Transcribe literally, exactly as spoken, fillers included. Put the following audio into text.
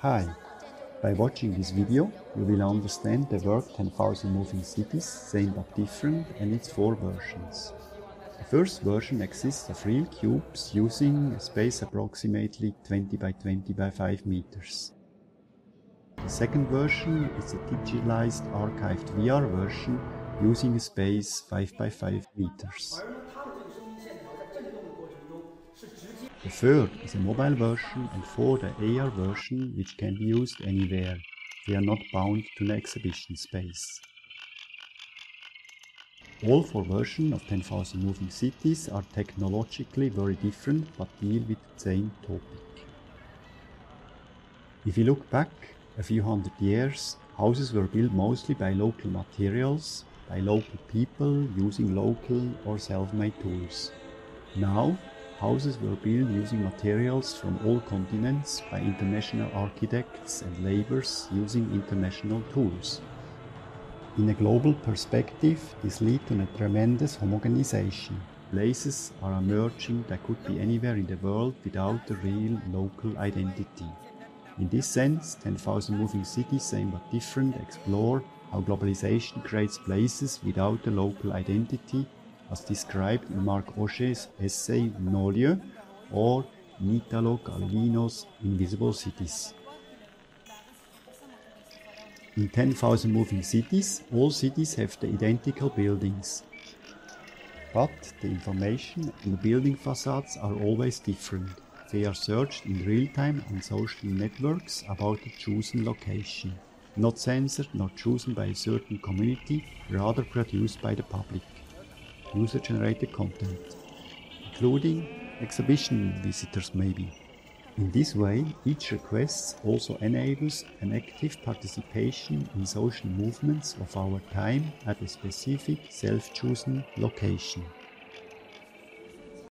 Hi! By watching this video, you will understand the work ten thousand Moving Cities, same but different, and its four versions. The first version exists of real cubes using a space approximately twenty by twenty by five meters. The second version is a digitalized archived V R version using a space five by five meters. The third is a mobile version, and fourth the A R version, which can be used anywhere. They are not bound to an exhibition space. All four versions of ten thousand Moving Cities are technologically very different but deal with the same topic. If you look back a few hundred years, houses were built mostly by local materials, by local people using local or self-made tools. Now, houses were built using materials from all continents by international architects and laborers using international tools. In a global perspective, this leads to a tremendous homogenization. Places are emerging that could be anywhere in the world without a real local identity. In this sense, ten thousand Moving Cities, same but different, explore how globalization creates places without a local identity, as described in Marc Augé's essay Non-Lieu or in Italo Calvino's Invisible Cities. In ten thousand Moving Cities, all cities have the identical buildings, but the information on the building facades are always different. They are searched in real time on social networks about the chosen location, not censored nor chosen by a certain community, rather produced by the public. User-generated content, including exhibition visitors maybe. In this way, each request also enables an active participation in social movements of our time at a specific self-chosen location.